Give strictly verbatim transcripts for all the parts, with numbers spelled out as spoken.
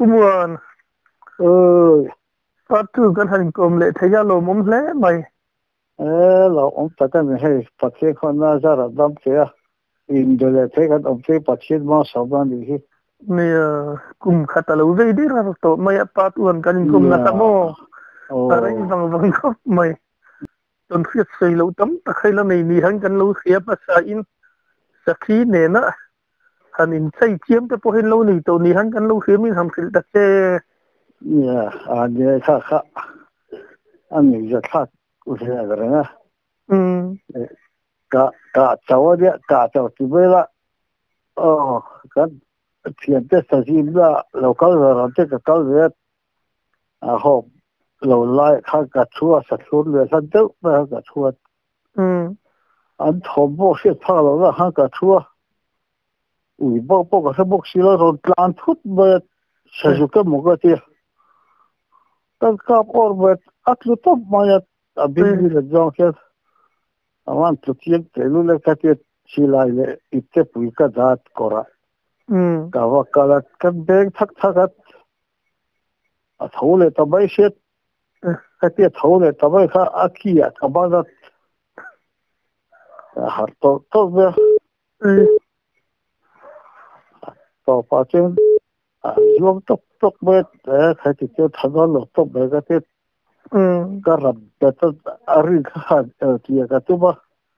Kumuan. Ừ. Phát trừกันหันกลมเลยทะยาโลมอมเละไหมเออเราอมตะกันให้ปัจเจกคนน่าจะระดับเสียอินเดียเทกันอมเจปัจเจกมาสอบกันดีเนี่ยกลุ่มขัดตะลุยดีระดับโตไม่ปาตวนกันกลุ่มนะครับโมอะไรบางบางก็ไม่จนเสียใจเราตั้มตะใครละไม่มีหันกันเราเสียภาษาอินสักทีเนี่ยนะหันอินใช้เทียมแต่พอเห็นเราหนีตัวนี้หันกันเราเสียมีทำสิตะเจเนี่ยอันนี้ค่ะค่ะอันนี้จะค่ะอุตส่าห์กันนะอืมกะกะเจ้าเนี่ยกะเจ้าที่เวลาอ๋อกันเทียนเตสจีนละเราเขาเราเตะเขาเนี่ยอ่าหอบเราไล่ข้างกระชัวสักชุดเลยท่านเจ้าไม่ข้างกระชัวอืมอันทอมบอกเสียท่าเราละข้างกระชัวอุ้ยบอกบอกกับสมองสิเราโดนลานทุบเบิดเสียจุกมันก็เตี้ยตั้งกับออร์เบิดอัดลุตบมาเนี่ยอบินดีเลยจังเสียอามันทุกอย่างเทลุเลยก็เตี้ยชิลายเลยอิตเตปุยก็จัดกอระอืมกาวกาลัดกันเบงทักทักอัดหัวเลยตบไปเสียก็เตี้ยหัวเลยตบไปข้าอักขี้อ่ะตบไปหัดโตโตเบ้ต่อไปจนยวงตบตบเบ็ดเออใครที่จะทำอะไรตบเบ็ดก็ที่ก็รับเบ็ดอาริกาเออที่ก็ตัวบ้า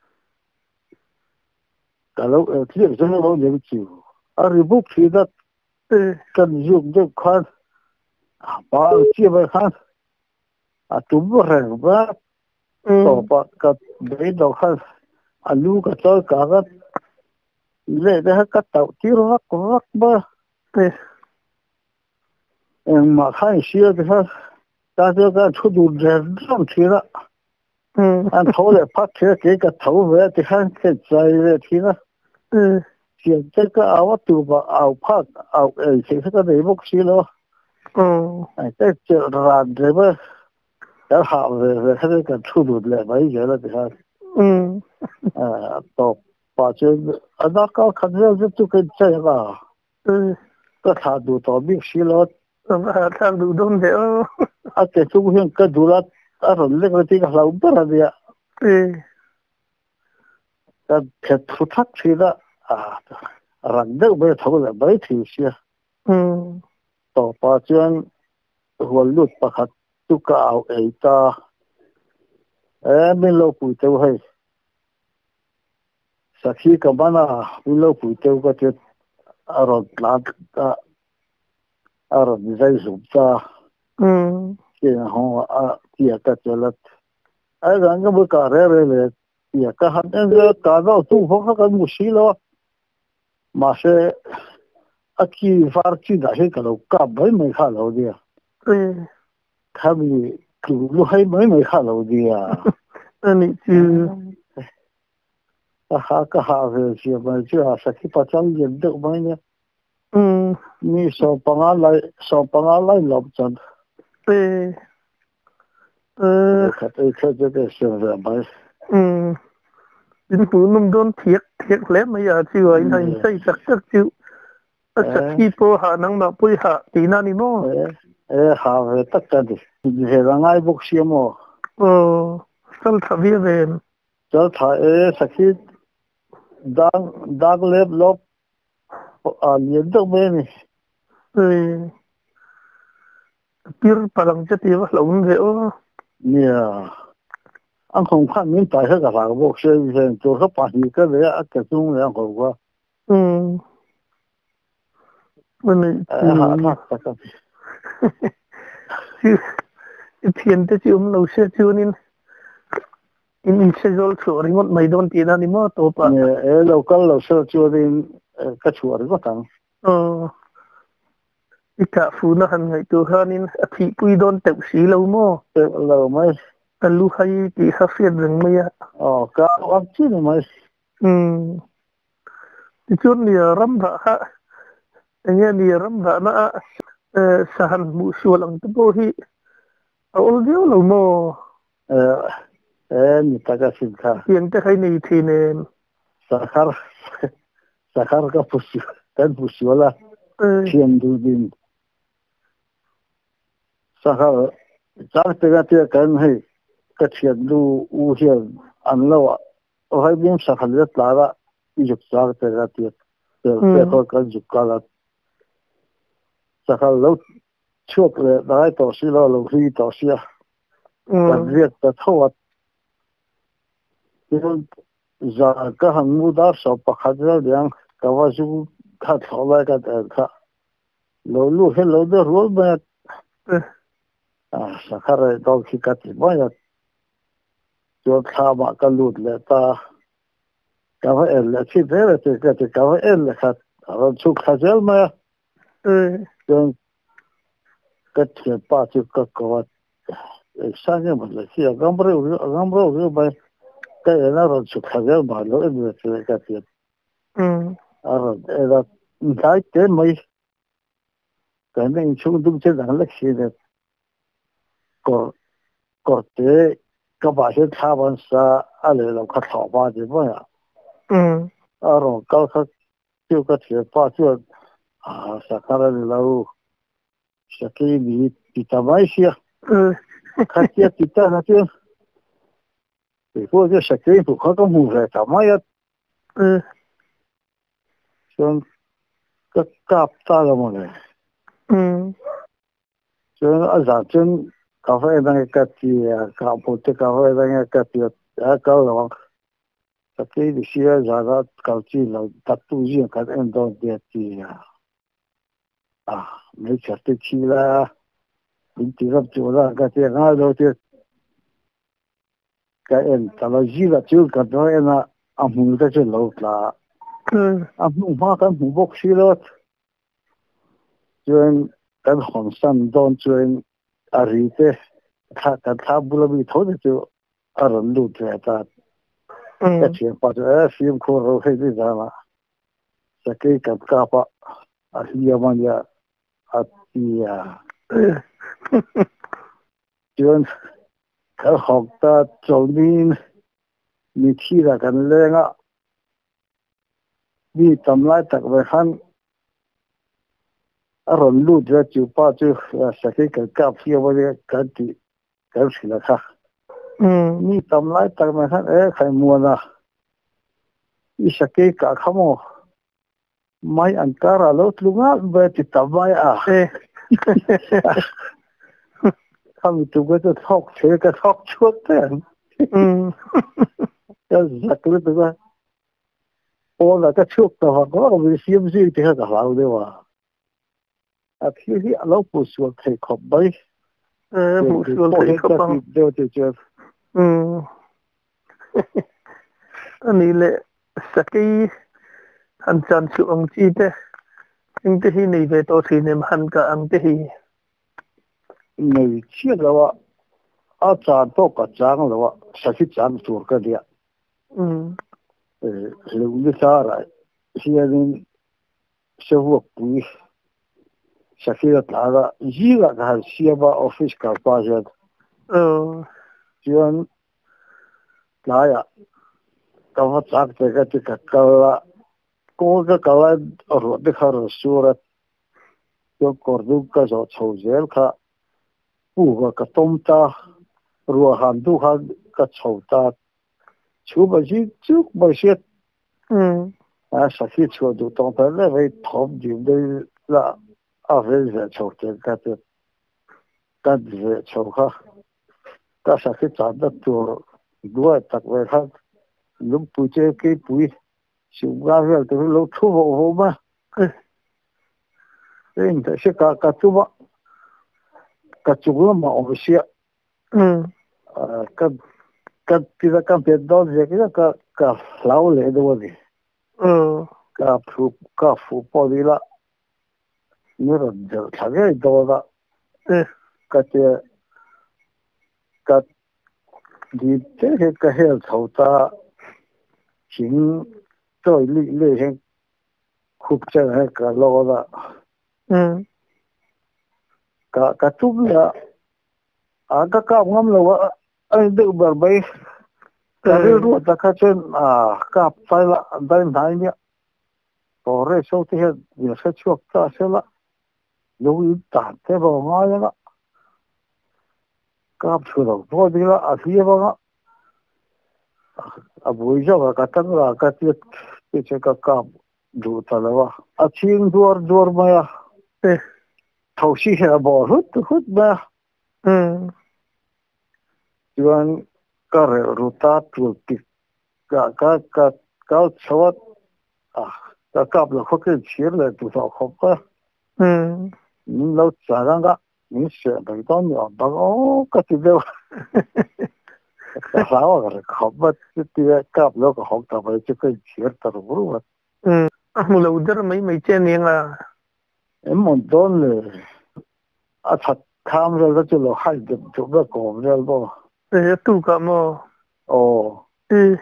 ก็แล้วเออที่จะเราเลี้ยงจิ๋วอาริบุกที่นั่นเออกันยุงเด็กขันบ้าที่ไปขันอ่ะตุ้มแรงบ้าต่อไปก็เบ็ดดอกขันอาลูกก็เจอกันเละเนี่ยก็เต่าที่รักรักบ้าเออเอ็งมาขันเสียที่เขา大家个出都这上去了， 嗯， 俺头来拍车给个头发的看给摘了去了， 嗯， 现在个啊我都把熬拍熬呃，现在个内部去了， 嗯， 哎，在这然这个，要好的他这个出都来没钱了的看， 嗯， 呃，到把这啊那个看着就就跟这个， 嗯， 个他都到没去了。 Và thang đủ đông thế ơ. À cái chỗ hiện cái đủ là à rồi lấy cái gì cả là không biết là gì ạ. Ừ. Cái cái thu thắt thì là à rằng được bây thấu là mấy thì xia. Ừ. ต่อไปจนหัวลุดประคัดตุกเอาเอตาเอ้ไม่รู้ปุ๋ยเต้าให้สักทีกับบ้านอ่ะไม่รู้ปุ๋ยเต้าก็จะอารมณ์หลักก็อารมณ์ใจสุดจ้าอืมเกี่ยงห้องอ่ะเกี่ยก็จะละไอ้เรื่องก็ไม่กล้าเรื่อยเลยเกี่ยก็หันเรื่องการเราตู้พวกเขาก็มุสีแล้วมาเสอาคีฟาร์จีได้ให้กับเรากับไม่ไม่ขาเราเดียเออถ้ามีกลุ่มลูกให้ไม่ไม่ขาเราเดียอันนี้คือถ้าหาก็หาเรื่องเสียมันจะหาสักที่ประจันยันเด็กไหมเนี่ยอืมมีสอบปังอะไรสอบปังอะไรหลบจันเออเออครับไอ้เขาจะได้เสียงแบบไหมอืมดินปูนุ่มโดนเทียกเทียกแล้วไม่อยากชิวไอ้นั่นใส่สักสักชิวสักที่พอหานังมาปุยหาตีนั่นนี่มั้งเออเออหาเรื่องตักกันดิเรื่องไอ้บุกเสียมั้งโอ้สัลทวีเวนจะถ่ายเออสักที่ดังดังเล็บลบอ่าเรียนต้องไม่นี่เออปีร์พลังจะตีว่าหลงเดียวเนี่ยอันของข้ามีตายเขากับหลังบุกเสียเสียตัวเขาป่านนี้ก็เลยอ่ะกระตุ้งเรื่องของว่าอืมมันนี่หาทักษะกันชื่อเทียนแต่ชื่อมันเราเชื่อชื่อนี่อินอินเชจอลชัวร์งดไม่โดนตีนั่นนี่มั้งตัวปะเนี่ยเออเราก็เราเชื่อชัวร์ดิก็ชัวร์ก็ตั้งเอออีกาฟูนะฮันไงตัวเขานี่อธิปุยโดนเตะสีเรามั้งเออเราไม่แต่ลูกให้ตีฮัฟเฟียนเรื่องไม่อะอ๋อก็อันที่นี่ไม่อืมที่จุดนี้รำบากฮะอย่างเงี้ยนี่รำบากนะเออสหันบุษวลังตะโพที่เอาเดียวเรามั้งเออเออนี่ตากสินค้าเพียงแต่ใครในทีเนี่ยสักครั้งสักครั้งก็ผู้ชิวแต่ผู้ชิวละเทียนดูดิน sa kha chak te ga te kan hei ka thian lu u hian an lo o hai bim sa kha le tla ra i juk chak te ga te te te ko ka juk ka la sa kha lo chuak le dai to si lo lo hi to si a ka riat ta thawat tin za ka hang mu dar so pa kha ra liang ka wa ju kha thawla ka ta kha lo lu he lo de rol ba à sa kha ra to khi ka ti ba ya cho kha ma ka lut le ta ka va el le chi de te ka te ka va el le kha ra chu kha zel ma ừ cho ka ti pa chu ka ko sa ne ma le chi gam bre gam bre ba ka na ro chu kha zel ma lo e te ka ti ừ a ro e da dai te mai ka ne chu du che da le chi de ko ko te ka ba se tha ban sa a le lo kha thaw ba de ba ya ừ a ro ka kha chu ka ti pa chu a sa kha ra lo sa ke ni ti ta mai sia ừ kha ti ti ta na chu e ko je sa ke pu kha ka mu re ta mai ya ừ chon ka kap ta la mo le ừ chon a za chen ka fa da ka ti ka pu te ka fa da ka ti a ka lo sa ke di sia za ga ka chi lo ta tu ji ka en do de ti à mấy chặt cái chi là mình chỉ gặp chỗ là cái tiền ngay đâu thì cái em ta là gì là chưa cái đó em là anh muốn cái chuyện lâu là ừ anh muốn hoa cái muốn bốc xí đó chuyện cái hoàng san don chuyện à rồi thế他他他不了被投的就二人路这ta cái ừ chuyện把这film khô rồi hay đi ra mà sẽ cái cái cái pa à hiện mà ya à thì à ừ chuyện cái học ta cho nênมีที่ละกันเลยอ่ะมีทำลายตักไปขันอารมณ์รู้จะจูป้าจูสักทีกับกับเที่ยววันนี้กันที่กันสิละค่ะ ừ มีทำลายตักไปขันเอ๊ะใครมัวนะอีสักทีกับขโมยไม่อันการะลุลุงอ่ะเบติดทำไมอ่ะ ừ ข้ามีตัวก็จะทอกเชื่อก็ทอกชวดเต็ม ừ ก็สักทีตัวก็โอ้แล้วก็ชวดตัวก็ไม่เสียมซีที่เขาเราเดียวว่าอ่ะที่ที่เราผู้สวดให้ขอบไป ừ một số thấy có bằng đều đều đều ừ anh ấy lệ sắc cái hành trình chịu ông chi thế anh thế hi này về tôi thì niệm hành cả anh thế hi này chia là à cha to cả trang là sa chi trang sur ka dia ừ lu ni sa ra hiện se wo pu sa chi la ra ji la ka sia ba office ka pa ja ừ chuan la ya ka wa chak te ka ti ka ka la ko ka ka la ro de kha ro surat yo kor du ka zo chou zel kha pu ka tom ta ruột hàm du ha cái chậu ta chú bà chỉ chú bà sẽ ừ à sau khi chú du tông ta lại về thom điểm đây là à về về chậu tiền cái tiền cái về chậu ha cái sau khi trả đất tu đuôi tắc về ha lúc bùi chơi cái bùi chú ga về từ lúc thu hộ hộ mà nên thế sẽ cả cả chú mà cả chú mà ông sẽ ừ cái cái cái cái việc đó thì cái cái cái lão lệ đó đi ừ cái phụ cái phụ bao đi là như là giờ thằng cái đó là ừ cái cái đi thế cái cái hệ thống ta chính tôi lý lý hiện khúc chân hay cái lo là ừ cái cái chút là à cái cái ngắm là anh được bảo bay cái rồi ta cái chuyện à cái phải là đại này nhá có rồi sau thì việc sẽ chuộc ta sẽ là 有一打这个嘛那个 cáp chưa đâu thôi đi là à phía bằng à buổi giờ cái tăng là cái tiết cái cái cái cáp đủ ta là à chiên duar duar mà ê thầu xí là bỏ hút hút mà ừ chuan cái ruta tu ti cái cái cái cái sao à cái cáp là khó cái chiên là tu sao khó quá ừ mình lâu chả rằng cái mình sẽ phải tao nhỏ bằng ô cái gì đâu sao cái khó bất cái cáp nó có khó tao phải chỉ cái chiên taoรู้ ừ à mù lâu đỡ mấy mấy chuyện này à em muốn đónเลยà thật tham gia cái chỗ hay được chỗ cái cổ ra bao ê tu cả mà ồ ê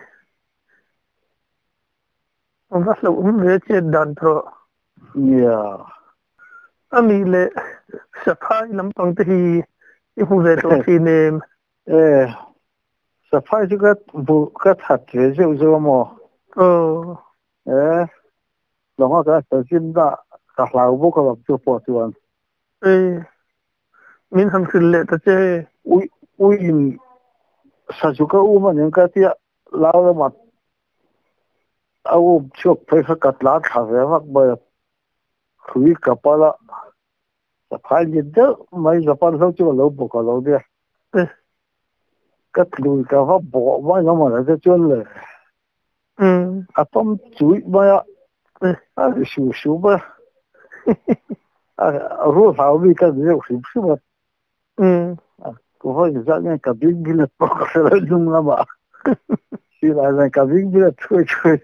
ông bắt lâu ông về chuyện đàn pro yeah à mi lệ sắp hai năm bằng thì im về tổ phi nêm ê sao phải chứ cái bu cái thật thế chứ chứ mà ồ ê lòng cái cái chuyện đó cái lão bu cái chỗ bỏ chuan ê mình ham xin lệ ta chơi ui ui sao chú cái u mà những cái tia lão là mà au chuột phải cái cắt lá thằng về mặc bởi khui cái pa la sao phải gì đó mấy cái pa lâu chú lâu bu cái lâu đi ê cái lùi cái pháp bỏ mấy nó mà là cái chuyện này ừ à tôm chuối mà ê à sưu sưu mà à rồi sao bị cái gì sưu sưu mà ừ à có phải là cái cái bình bình là bao cái là đúng là mà chỉ là cái cái bình bình là thôi thôi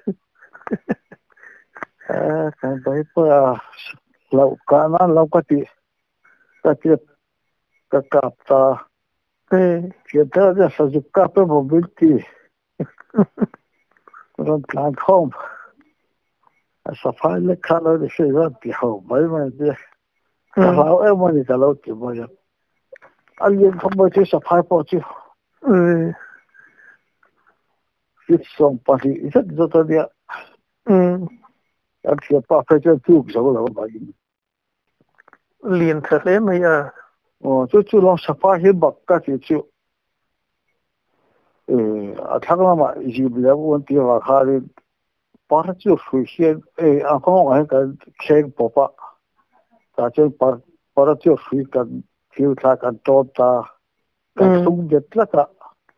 à cái đấy là lâu cái nó lâu cái gì cái gì cái cặp ta ê cái đó là sao chụp cặp ở một bên thì rồi làm không sao phải là cái đó thì sẽ rất bị hậu mấy mà đi ừ cái lão em mà đi cái lão thì mà anh yên không bao giờ sao phải bỏ chứ ừ ít xong bao thì rất rất là ừ anh sẽ bảo phải cho chụp số là bao nhiêu liền thật lẽ mày à 어, 저쪽으로 사파해 바깥에 저, 에, 아, 타가마, 이집이라고 원 뛰어가 가리, 바라죠, 수시에, 에, 아, 그만 하니까, 케이크 뽑아, 다저 바, 바라죠, 수시가, 기우타가 또다, ừ 가, 송됐다가,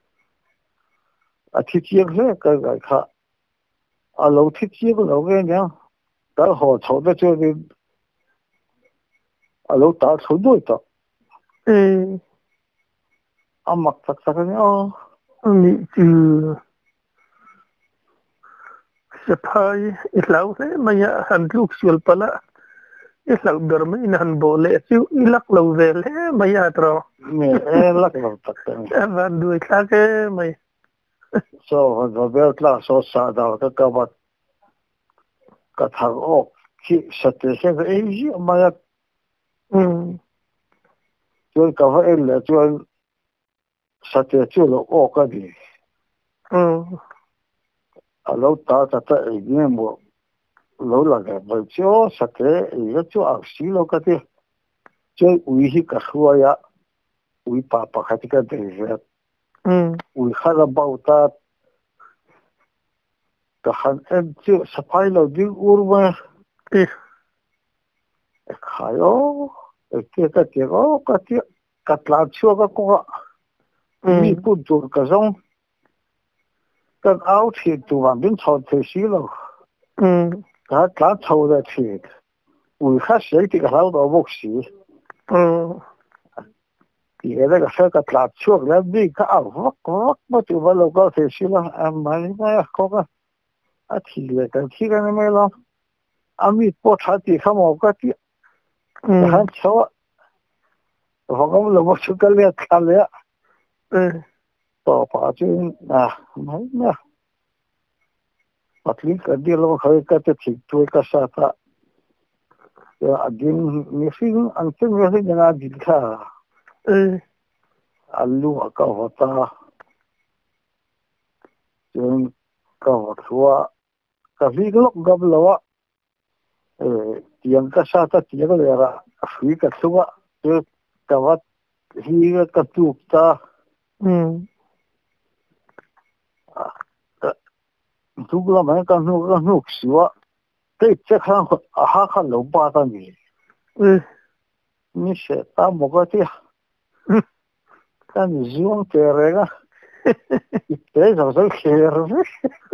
아, 티티역에, 가, 가, 가, 아, 로 티티역을 오게 그냥, 다 호, 저도 저기, 아, 로 다, 저도 있다. ê 아, 막, 딱, 딱, 그냥, 어, mi chứ sắp hai ít lâu thế mày à hắn lúc xuân pala ít lâu đỡ mấy hắn bộ lệ siêu ít lắc lâu về lẽ mày à trò mẹ, ê, lắc vào tắc, em van đuôi khác cái mày so, rồi bé là so, xa đào, cái cơ bạc, cái thằng ốc khi sát thế cái ấy gì mà ừ chuột cái vậy là chuột sát thế chuột là ốc cái gì ừ à lâu ta ta ta ấy nghe mua lâu là cái vậy chuột sát thế ấy cái chuột ảo xí lâu cái gì chuột uy hi cái khua ya uy pa pa cái cái gì ừ uy khá là bao ta cái hắn em chuột sắp phải lâu đi ur mà ê khai ô cái cái cái ô cái cái cái lá chuột cái con ừ mi bút chuột cái giống cái áo thì tụi bạn biến thành thế xí lâu ừ cái cái thâu là thì uy khá sẽ thì cái áo đó bốc xí ừ thì cái cái cái lá chuột là đi cái áo vắt vắt mà tụi bạn lâu có thế xí là em mà mà có cái à thì là cái thì cái này mới lo à mi bút thà thì không có cái ừ cái hắn cháu họ có lâu bốc chút cái liệt cái liệt ừ to pa chứ à mấy nè at least cái điều lo khơi cái thì tôi cái sao ta again missing ang tin missing nga dilka ừ alu ka hota yung ka hotwa ka viglok gablawa eh yang ka sa ta tiya lera afri ka suwa yo ka wat hi ka tu ta um tu la mai ka nu ka nu siwa cái chắc khăn ha khăn lâu ba ta nhỉ ừ ni sẽ ta một cái gì ta ni dùng cái này á cái sao sao cái rồi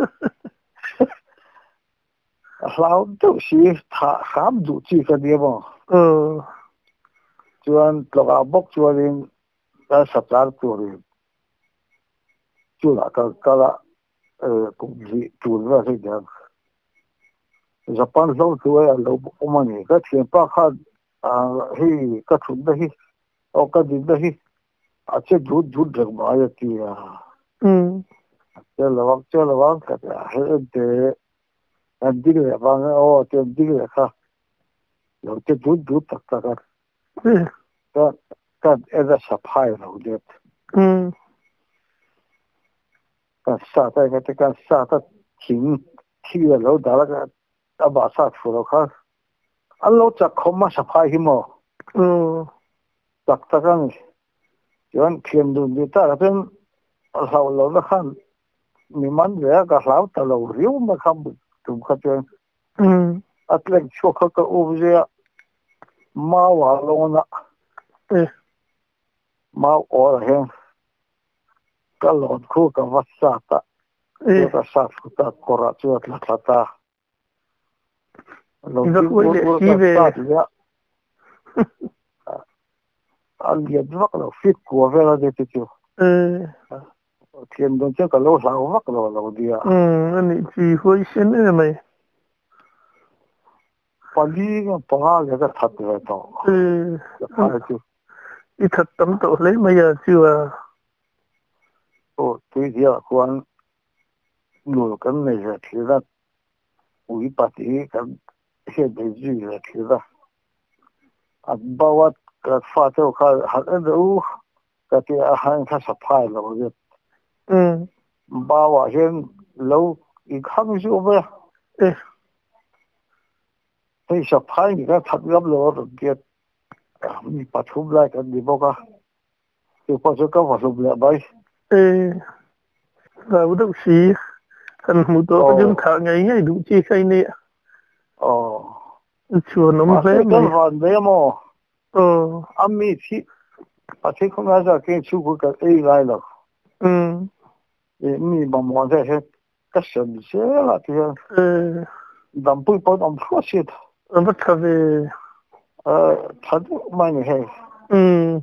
lao đâu xí thà khám đủ chi cái gì mà ờ chuan lọc bốc chuan ta sắp tới rồi chu là cái cái là cũng gì chuan là cái gì Japan lâu rồi lâu mà nhỉ cái chuyện ba khăn à hi cái chuyện đó hi ở cái gì đó hi à chứ chút chút được mà ai thì à ừ chứ là vắng chứ là vắng cái là hết để anh đi cái vắng ô chứ đi cái khác rồi chứ chút chút tất cả cái ừ cái cái ấy sắp hai rồi đấy ừ cái sao cái cái cái sao cái chính khi là lâu đó là cái à bà sao phụ rồi khác anh lâu chắc không mà sắp hai hi mà ờ tất cả cái chuan thiam dun ni ta pen hlau lo na khan mi man le ka hlau ta lo riu ma kham tum kha chen ừ atlek chu kha ka u je ma wa lo na ừ ma o he ka lo khu ka va sa ta ừ ka sa fu ta kora chu atla ta ta lo nó ti cuối u lệ u xí ka về sa ti ya al ye dvak lo fit ko ve la de ti chu ừ thiam dun che ka lo hlau vak lo lo dia ừ anh ấy chỉ hơi xin nữa mày pali ga pa ga ka that ve to ừ pa chu ít thật tấm tổ lấy bây giờ chưa o tuy dia kwan lu kan ne ja thira ui pati kan he de ji ja thira abawat ka fa to kha ha du ka ti a han kha sa phai lo ge ừ ba wa hen lo i khang ju ba ừ hei sa phai ni ka that gam lo ro ge mi pa thum lai kan di bo ka ti ko so ka wa so bla bai ừ và bắt đầu xí thành một tổ cái dân thả ngày ngày đủ chi khai nè o chùa nấm ma se vé kan mày van de mo ờ ami thi a thi không ra ra ke chu ku ka ei lai lo ừ e mi ba mo de he ka shen se la ti ờ dam pui po dam kho se ở bắt thà về ờ thật mai này hay ừ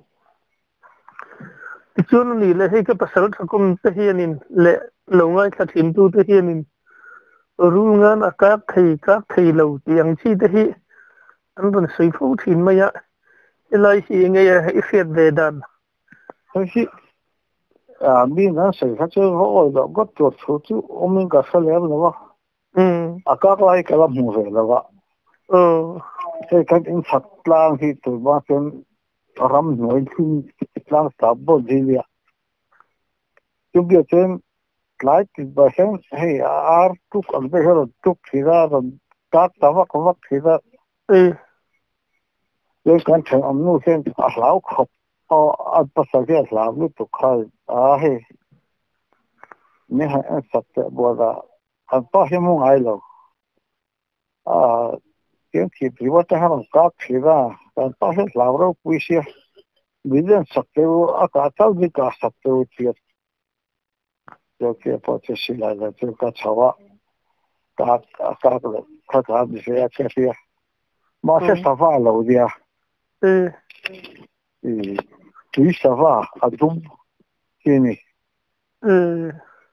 cái chỗ này là hay cái pasal thà cũng thể hiện lệ lâu ngày thà thiểm tu thể hiện ru ngan akak thầy các thầy lâu tiếng chi thể hiện anh vẫn suy phụ thiểm mày ạ lại thì nghe hay phiền về đàn thế thì à mình nó sẽ phát triển họ rồi có chuột số chú ông mình cả sao làm nữa ừ à các lại cái làm hồ về là vậy ờ thế cái những phát lang thì tụi ba trên ram nói chung lang sắp bỏ đi vậy chúng bây giờ lại thì bà xem hay ar tuk ăn bây giờ tuk thì ra rồi các tao vắt vắt thì ra ừ rồi cái thằng ông nó xem à lão khóc à à bắt sao cái lão nó tụt khai à hay nên hay sắp tới bỏ ra à bao nhiêu mong ai lo à tiếng thì bị vắt ra hàng các thì ra à bao nhiêu lão rồi quý xe bây giờ sắp tới à cả tao đi cả sắp tới chuyện rồi cái bao nhiêu xí lại là cái cái cháu các các cái các cái gì vậy cái gì mà sẽ sao vào lâu đi à ừ thì tuy sao vào à đúng cái này ừ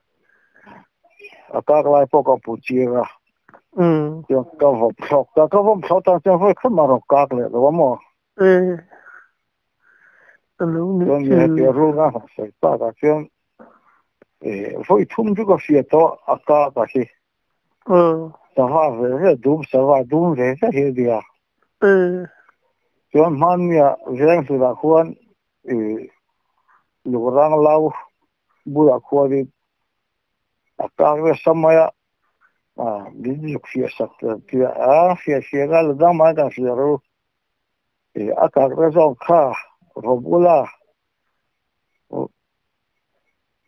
à các lại bao cái bút chia ra ừ 就搞不漂，搞搞不漂，当然会看嘛着搞来了，我么， ừ lâu nữa 就你还别 chứ 路啊，是大个就，诶，会冲这个血道啊，搞个是， ờ 啥话是是都啥话都是这些的啊， ừ 就慢呀，这是啦，可能，诶，路上老不啦可的，啊，搞个什么呀？啊，你就学啥的，对啊，学学个了，当嘛个学喽，诶，啊，搞个种卡，我不啦。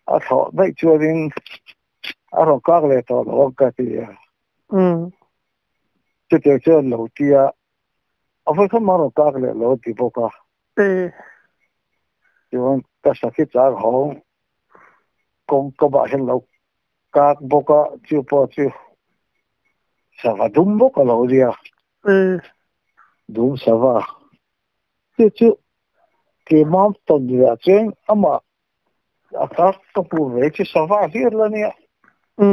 à thọ mấy chưa đến à rồi các lệ thọ nó cái gì à ừ chứ chứ chứ lâu tia à phải không mà rồi các lệ lâu tia bao cả ê chứ cái sao cái giá hỏng công công bảo hiện lâu các bao cả chứ bao chứ sao mà đúng bao cả lâu tia ê đúng sao mà chứ chứ cái mắm tôm gì à chứ ama à các cái phụ nữ chứ sao mà hiểu là nè ừ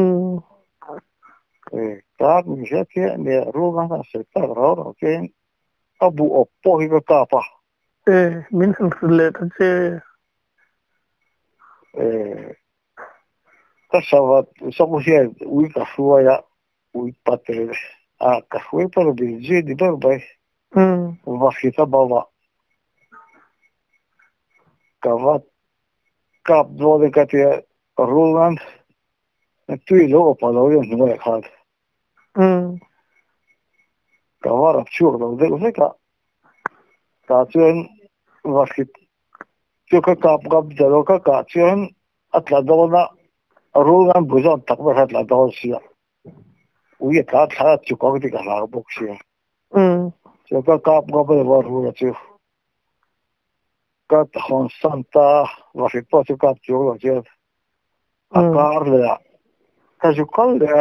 các mình sẽ thế nè rồi ngang sẽ ta rồi rồi cái abu oppo hi ka pa ê mình không lệ thật chứ eh ta sabat somos ya ui ka fua ya ui pate a ka fue por bilje di barbai ừ va fita baba ka va kap do de ka te roland na tui lo pa lo yo no ya khat ừ ka va ra chu lo de se ka ka chen va fit chu ka kap kap de lo ka ka chen atla do na roland buzon tak ba atla do sia ui ka tha chu ko ti ka la bok sia ừ chu ka kap ga ba va ru chu ka hon santa va fit po chu ka chu lo che a kar le ka chu kal le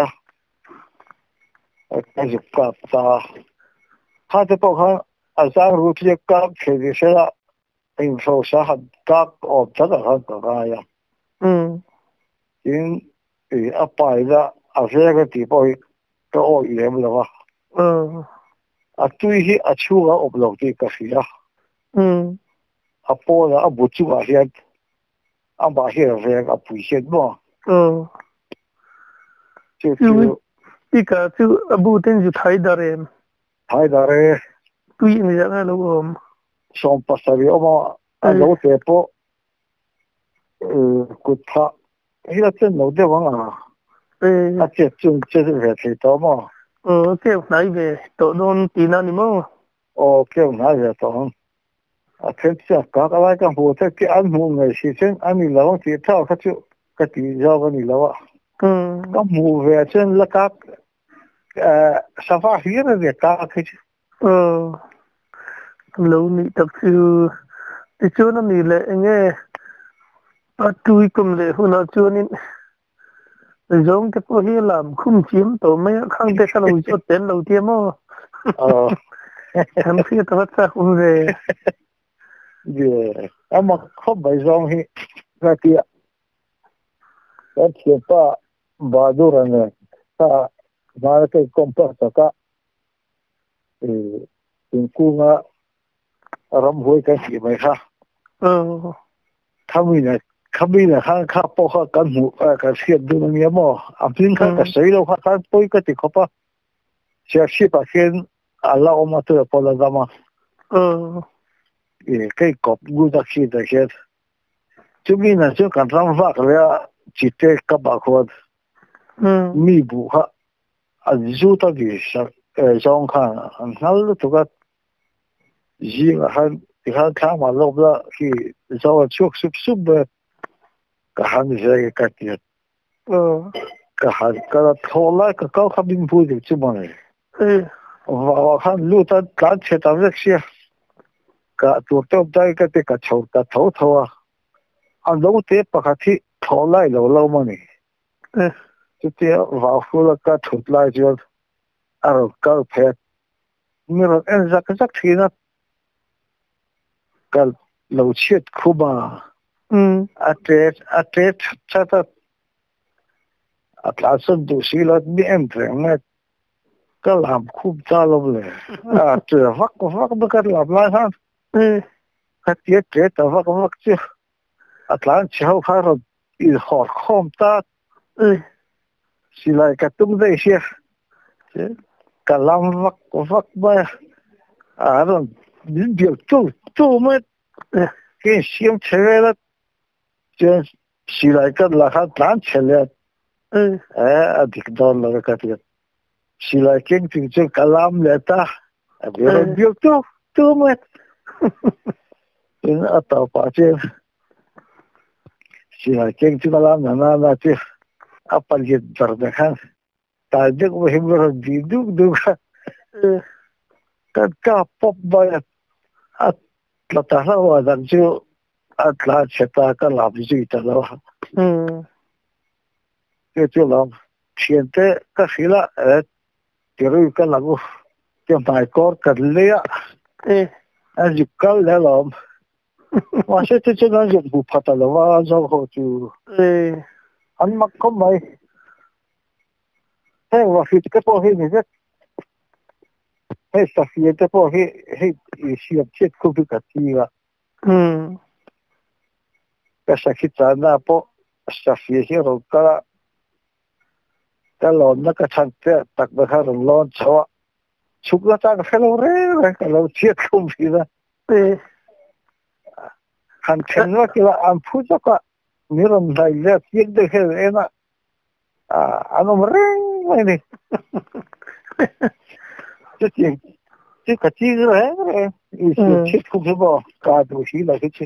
ka chu ka ta ha te po ha a sang ru ti ka che di se la in so sa ha ka o ta da ha ka ga ya ừ in e a pa ida a ve ga ti po ka o i le lo wa ờ a tu hi a chu ga o lo ti ka fi ya ừ a po la a bu chu a hian a ba hi ve ga pu hian mo ờ chu chú chu đi cả chú abu tên chú thái đà em hai da re tuy người ta lâu ôm son passavi o ma a ê lo te po ku tha hi la chen lo de wa nga ê a che chung che ve te to mo ờ kêu nãy về tổ đôn tí nào đi mông o ke na ve to a chen cha ka ka la ka hu te ki an mu ngai si chen an ni lo ti tha ka chu ka ti jo ga ni lo ừ ka mu ve chen la ka sa va hi re ve ka ka ờ lâu nị tập chú thì chú nó nị lệ nghe bắt chui cùng lệ hôn nó chú nị giống cái phố hi làm khung chiếm tổ mấy khang tê sao lâu cho tên lâu tiêm mò ờ em khi tao bắt ra không về yeah ama không phải zong hi ka ti ka ti pa ba du ran ne ta ma ke kompa ta ka e in ku nga ram hoi ka ti mai kha ờ khami na khami na kha kha po kha kan mu ka siat du ni mo a pin kha ka sei lo kha ka poi ka ti khopa sia si pa hen ala o ma tu po la dama ờ e kai kop gu da khi da he chu mi na chu kan ram va ka ya chi te ka ba kho ừ mi bu ha a zu ta di sa e zong kha an hal tu ka ji la han ti han kha ma lo la ki zo chuk sup sup ba ka han je ka ti ờ ka han ka tho la ka ka kha bin bu de chu ma ne ê wa wa han lu ta ka che ta ve sia ka tu to dai ka te ka chou ta tho tho a an lo te pa kha thi tho lai lo lo ma ni ê chu te wa fu la ka thut lai jo a ro ka phe mi ro en za ka zak thi na ka lo chiet khu ba ừ a te a te cha ta a tla sun du si la mi em tre me ka lam khu ta lo le a te vak vak ba ka lam lai ha ê ka tie te ta vak vak chi a tla chau kha ro i hor khom ta ê si lai ka tum dei sia ka lam vak vak ba a ron din bil tu tu me ê ke siam chere la chen si lai ka la kha tlan chele ê e a dik don la ka ti si lai ken ti che kalam le ta a ron bil tu tu me in a ta pa che chỉ là kinh chúng ta làm là là chứ áp lực rất là khăn tại đức với hình rồi đi đúc đúc cái cái pop bay at là ta là rằng chứ at là sẽ ta cái làm gì ta lo cái chỗ làm hiện tại cái gì là cái rồi cái làm cái bài cor cái lẽ anh chụp cái lẽ làm mà sẽ thế cho nên chụp bút phát là và cho họ chú anh mặc không mấy thế và khi cái bộ hình này thế sao khi cái bộ hình hình siêu chết không được cái gì cả cái sao khi ta na bộ sao khi hiểu cái cái lon nó cái thằng thế tắc bê khai lon lon cháu chụp ra ta cái lâu rồi cái lâu chết không biết là han chen nó cái là anh phụ cho cái miếng này là tiếng đấy cái này na à anh ông reng vậy này chứ chuyện chứ cái gì rồi ý chết không biết bao cả đồ gì là cái chết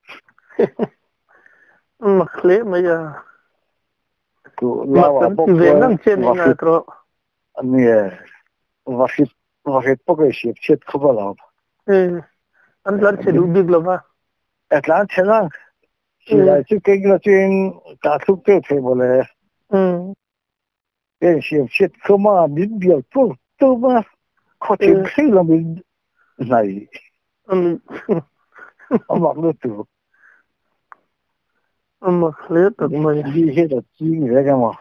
mà lẽ mà giờ tu lava bốc về năng trên này rồi anh ấy và khi và khi bốc cái chết chết không bao lâu anh làm chuyện đủ big lắm à Atlant thế nào chỉ là chứ cái là chuyện cả thúc tiêu thế mà là cái chuyện chết không mà biến biểu tôi tôi mà có thể thấy là mình này ông mặc được từ ông mặc lết được mà đi hết là chi vậy cái mà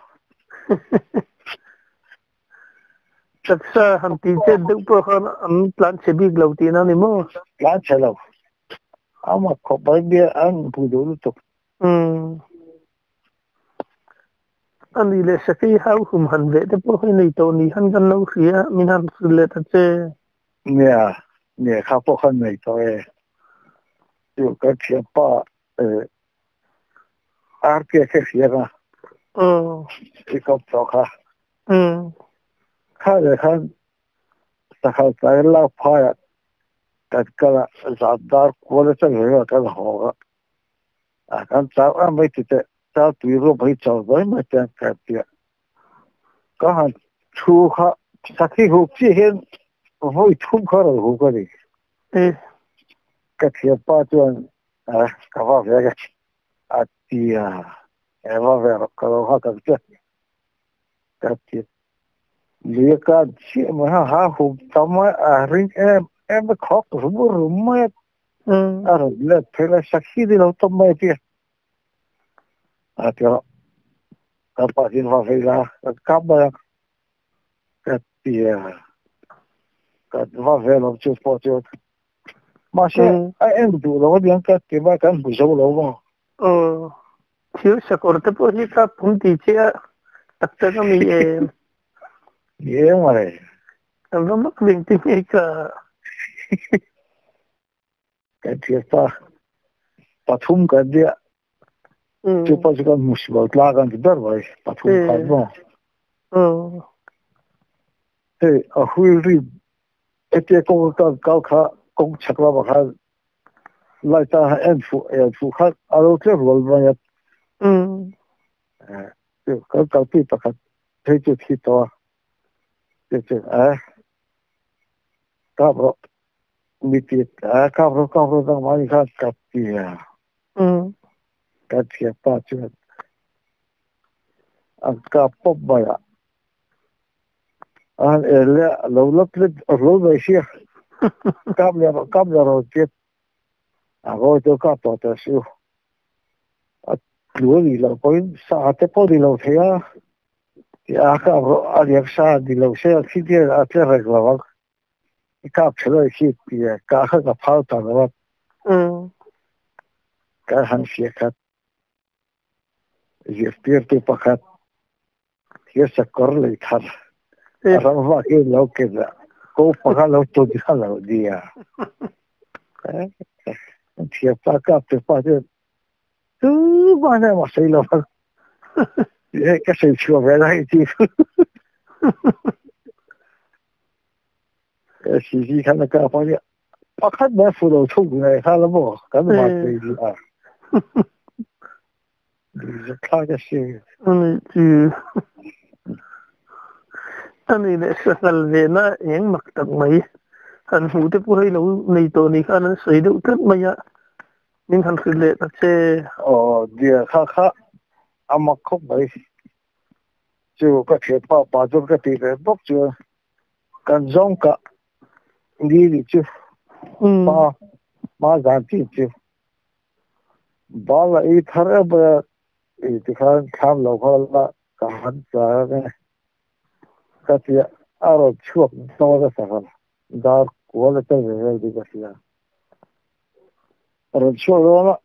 thật ra hắn tin chết được bao hắn anh plan sẽ big lâu tiền anh mà plan sẽ lâu ông mặc có bao nhiêu anh phụ đủ được anh đi lấy cái hào hùng hắn về để bao nhiêu tàu ni hắn gần lâu kia mình hắn lấy thật chứ nè nè khá bao nhiêu này thôiอยู่ก็เทียบป้าเอ่ออาร์เกแค่เสียนะอืมที่เขาบอกค่ะอืมข้าเลยค่ะแต่เขาใจเล่าพายแต่ก็จัดดาร์ควอลจะเหลือกันหัวอ่ะกันเจ้าอ่ะไม่ติดเจ้าตัวรู้ไม่เจ้าไว้ไม่แต่งกันเดียก็หันชูค่ะสักที่หุบที่เห็นโอ้ยทุ่มเขาเลยหุบก็ดีเออก็เทียบป้าจวนอ่ะก็ว่าเวกอ่ะที่อ่ะเอว่าเวกก็ว่ากันเจ้าก็ที่เรียกกันเชื่อมันหาหุบทำไมอ่ะริงเอ็มเอ็มขอรู้บ่รู้ไหมอืมอ่ะเลิกเพลสักที่เราทำไมเพี้ยอ่ะที่เราก็ป้าจินว่าเวลาก็กลับมาก็ที่อ่ะก็ว่าเวลาจุดพอจุดmà sẽ ai em đủ rồi cái cái cái ba cái bùi sâu lâu mà ờ thiếu sạc ở đây bữa khi ta phun thì chứ tất cả các mình em em mà này em vẫn mất linh tinh ấy cả cái thiệt ta ta thum cái gì chứ pas cái musibat lagan cái đó vậy ta thum cái mà ờ thế ở hui ri cái câu cái câu khá công chắc là bảo hắn lại ta em phụ em phụ khác ở đâu cái rồi mà nhật à cái cái cái tí bạc thấy chút khi to cái cái à các bạn mi tiệt à các bạn các bạn đang nói khác cái gì à cái gì à ba chuyện anh các pop bài à anh là lâu lắm lâu lâu rồi xưa cam nhà cam nhà rồi chết à rồi tôi cam tao tới siêu à lúa gì là có sa thế có đi lâu thế à thì à cam rồi à liếc sa đi lâu xe khi đi à thế rồi là vâng cam chơi rồi khi thì cá hơi gặp phao tao rồi ừ cá hàng xe cát giờ tiệt tôi bắt cát thì sẽ có lấy thằng à rồi vào cái lâu cái đó cô bắt lâu tôi đi lâu đi à thì phát cái cái phát cái cứ bao nhiêu mà xây lâu cái xây chùa về đây thì cái gì cái nó cái phát cái phát cái mấy phụ đồ chung này hay là bộ cái mà gì à Bisa kaya siya. Ani chứ ani ne sakal ve na yang maktak mai han hu te pu hai lo nei to ni khan an sei deuh tat mai ya ning han khile ta che Ồ, dia kha kha amak khóc mai. Chú có thể bảo bà chú cái tỷ lệ bốc chú cần giống cả đi đi chú um mà mà giảm đi chú bà là ý thở bà ý thì khăn tham lâu khá là cả hắn trả này cái gì à rồi chuộc nó ra sao đó của là cái gì đi cái gì rồi chuộc đó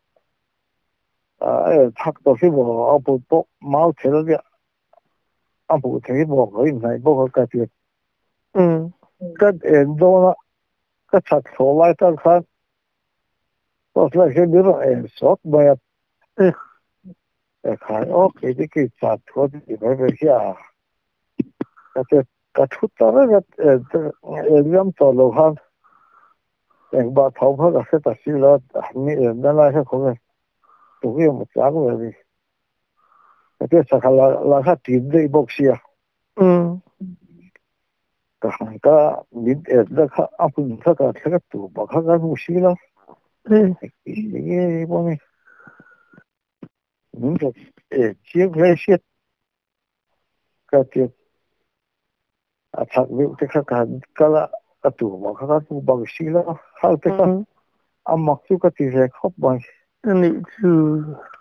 à thắc đầu khi bỏ ở bộ bộ máu thế đó đi à bộ thế bỏ cái này bộ cái gì um cái em đó cái chặt số lại ta khăn có lẽ cái điều đó em sót mà eh khai ok thì cái chặt số thì phải về kia cái cái chút đó là em làm cho lâu hơn em bảo thầu phải là sẽ ta xí là mình em đã lại không phải tụi em một sáng rồi cái cái là là cái tiền đấy bốc xia um cái cái mình em đã cái áp dụng cái cái cái tụ bảo cái cái musí là eh cái bọn này mình cái chiếc vé xe cái cái à thật sự cái cái cái cái là cái tụ bảo cái cái tụ bảo xí là hay cái cái um âm mặc chú cái tỷ lệ khóc bài ani chứ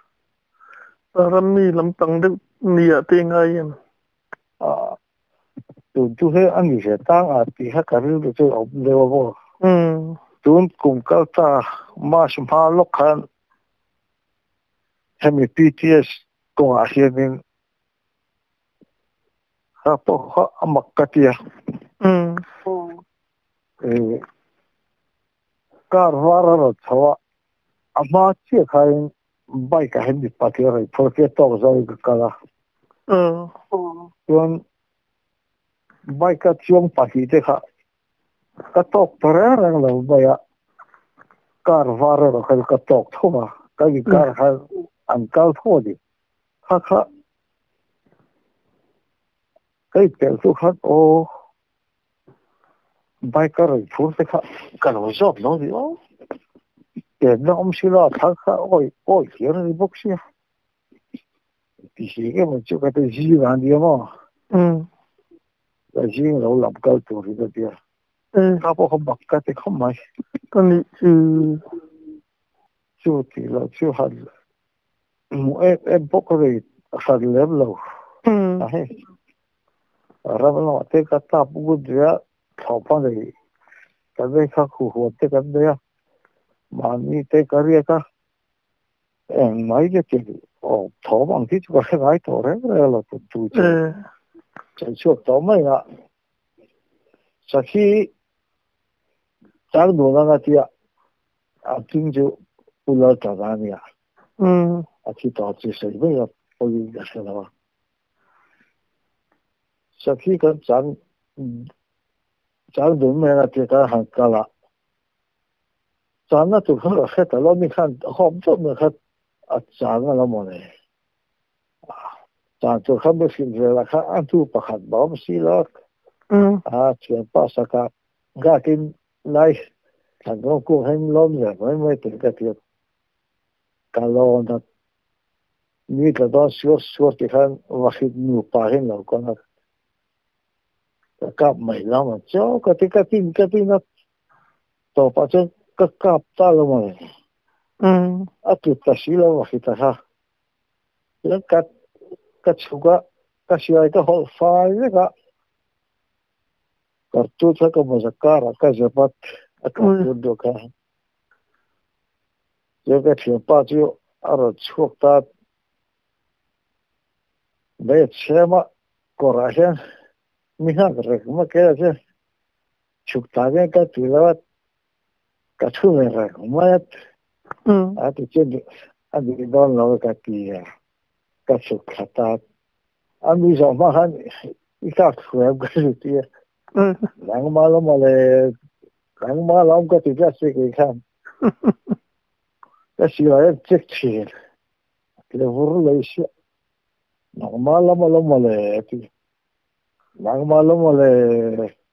Rami lam tang de nia te ngai em à tụi chú thấy anh sẽ tăng à thì hết cả thứ tôi học đều vô um tụi cùng các ta mà xem ha lúc han hem pê tê ét cùng à hiện nên ha po ha amak cái tia um car vara rồi chawa ama chi khai bai ka hen đi pa tia rồi phô cái to rồi cái kala ờ tuan bai ka chuông pa hi te kha ka tok para rang lo bai a car vara rồi khai ka tok thoma ka gi car ha an kal tho đi kha kha cái tel tu kha o bai ka rồi phô te kha ka lo job lo di o để nó ông xí lo thằng khác ôi ôi kia nó đi bốc xí thì xí cái mà chú cái cái gì làm đi mà um cái gì lâu làm cao tuổi thì cái gì eh các bác không bắt cái thì không may ani chứ chú thì là chú hành mua em em bốc rồi hành lém lâu um à hết ra bên ngoài cái cái táp bút ra thảo phong này cái này khác khu hồ cái cái này mà như cái cái gì cả em mấy cái chuyện ồ thảo phong thì chú cái cái thảo đấy là tụi chú eh chạy chuột tao mấy ạ sau khi trang đồ na tia à kinh chú u lo trả ra nè um à khi tao chỉ xây bây giờ tôi đi ra xem nào sau khi cái trang trang đồ mấy na tia cái hàng cả là trang nó tụi nó hết rồi mình看không tốt mình看à trang nó mà này trang tụi không biết gì là cái anh tu bạc hạt bảo xí là um à chuyện ba sa cả gà kinh này thằng nó cũng hay lom rồi mới mới tìm cái việc cả lo nó như cái đó sửa sửa thì khăn và khi nhiều bà hen là con nó cặp mày lắm mà cho cái cái cái tin cái tin nó tổ bà cho cái cặp ta là mà um à tụt ta xí là và khi ta ha cái cái cái chú cái cái xí cái hậu phai cái cái tu cho cái mà cái cái gì bắt cái tu được cái cái cái chuyện ba chú ở chuột ta bây giờ mà có ra hen mình hàng cái mà cái gì chụp ta cái cái thứ là cái thứ này rồi mà um à thì trên anh đi đón nó cái gì cái chụp ta anh đi rồi mà hắn cái cái cái gì um lãng má lắm mà là lãng má lắm cái thì cái gì cái khăn cái gì là chết tiền le vuru le sia na mala mala male ti na mala male